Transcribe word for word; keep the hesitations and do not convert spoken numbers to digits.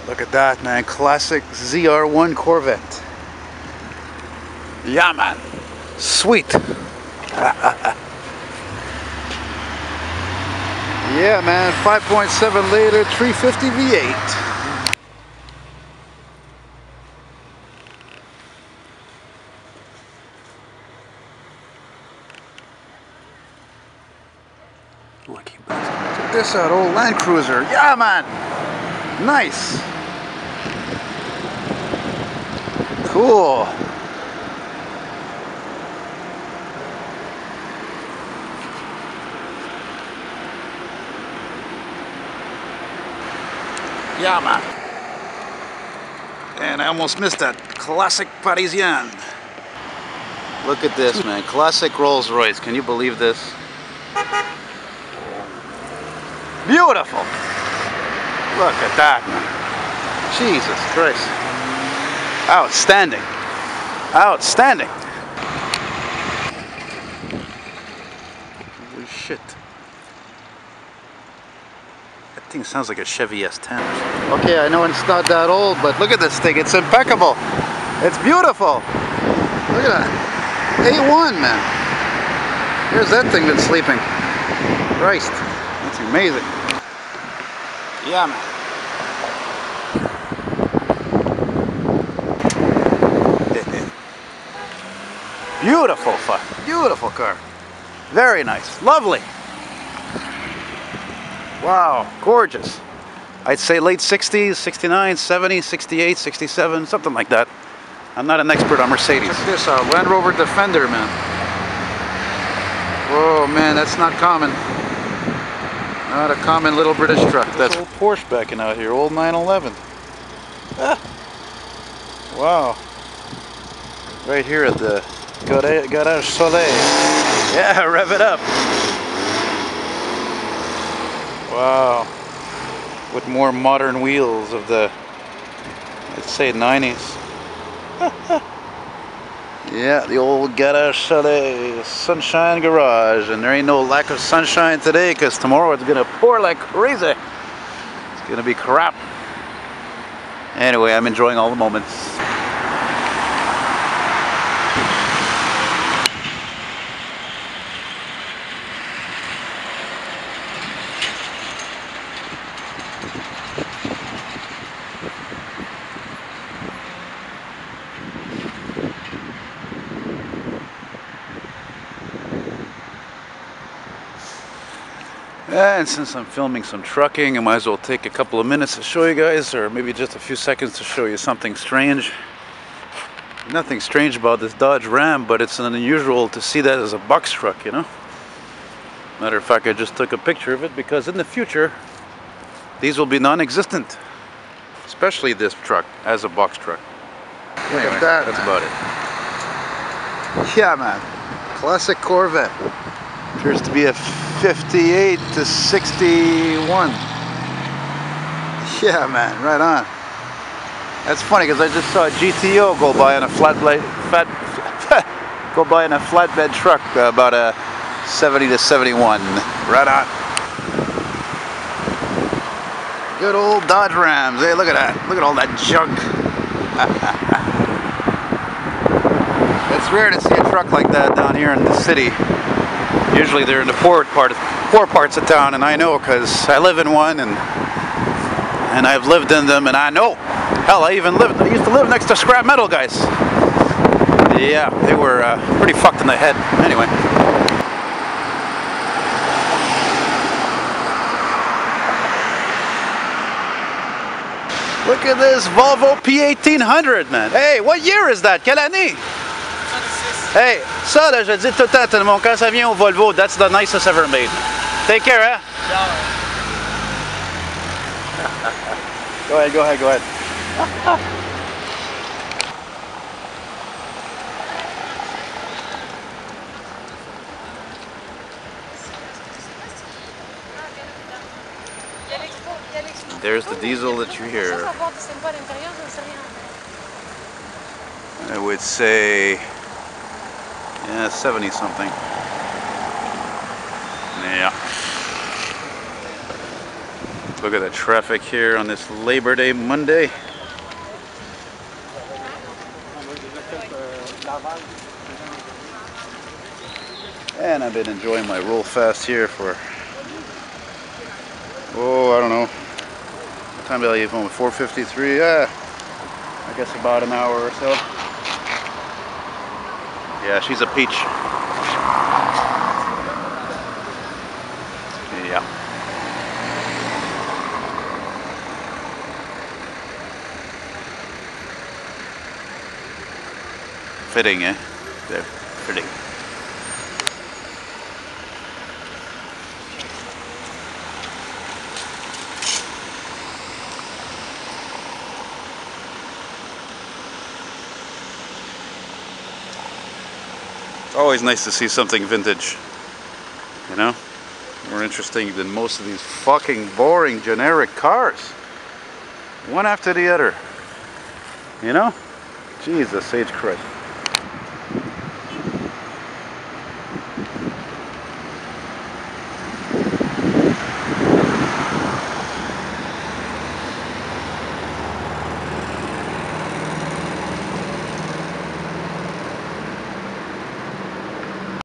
Look at that, man. Classic Z R one Corvette. Yeah, man. Sweet. Yeah, man. five point seven liter, three fifty V eight. Check this out, old Land Cruiser. Yeah, man. Nice. Cool. Yeah, man. And I almost missed that. Classic Parisienne. Look at this, man. Classic Rolls Royce. Can you believe this? Beautiful. Look at that, man. Jesus Christ. Outstanding. Outstanding. Holy shit. That thing sounds like a Chevy S ten. Okay, I know it's not that old, but look at this thing. It's impeccable. It's beautiful. Look at that. A one, man. Here's that thing been sleeping. Christ. That's amazing. Yeah, man. Beautiful fuck. Beautiful car. Very nice. Lovely. Wow. Gorgeous. I'd say late sixties, sixty-nine, seventy, sixty-eight, sixty-seven, something like that. I'm not an expert on Mercedes. Check this out. Land Rover Defender, man. Whoa, man. That's not common. Not a common little British truck. That's old Porsche backing out here. Old nine eleven. Ah. Wow. Right here at the Garage Soleil. Yeah, rev it up. Wow. With more modern wheels of the, let's say, nineties. Yeah, the old Garage Soleil, Sunshine Garage. And there ain't no lack of sunshine today because tomorrow it's going to pour like crazy. It's going to be crap. Anyway, I'm enjoying all the moments. And since I'm filming some trucking, I might as well take a couple of minutes to show you guys, or maybe just a few seconds to show you something strange. Nothing strange about this Dodge Ram, but it's unusual to see that as a box truck, you know? Matter of fact, I just took a picture of it because in the future, these will be non-existent. Especially this truck as a box truck. Anyway, Look at that, that's man. about it. Yeah, man. Classic Corvette. Appears to be a fifty-eight to sixty-one. Yeah, man, right on. That's funny because I just saw a G T O go by on a flatbed, flat, go by in a flatbed truck uh, about a seventy to seventy-one. Right on. Good old Dodge Rams. Hey, look at that. Look at all that junk. It's rare to see a truck like that down here in the city. Usually they're in the poor part of, poor parts of town, and I know because I live in one, and and I've lived in them, and I know. Hell, I even lived. I used to live next to scrap metal guys. Yeah, they were uh, pretty fucked in the head. Anyway. Look at this Volvo P eighteen hundred, man. Hey, what year is that? Quelle année? Hey, ça là, je dis tout le temps à tout le monde, quand ça vient au Volvo, that's the nicest ever made. Take care, huh? Go ahead, go ahead, go ahead. There's the diesel that you hear. I would say, yeah, seventy something. Yeah. Look at the traffic here on this Labor Day Monday. And I've been enjoying my roll fast here for, oh, I don't know, what time did I leave home? four fifty-three, yeah, I guess about an hour or so. Yeah, she's a peach. Yeah. Fitting, eh? They're fitting. It's always nice to see something vintage, you know? More interesting than most of these fucking boring generic cars. One after the other. You know? Jesus H Christ.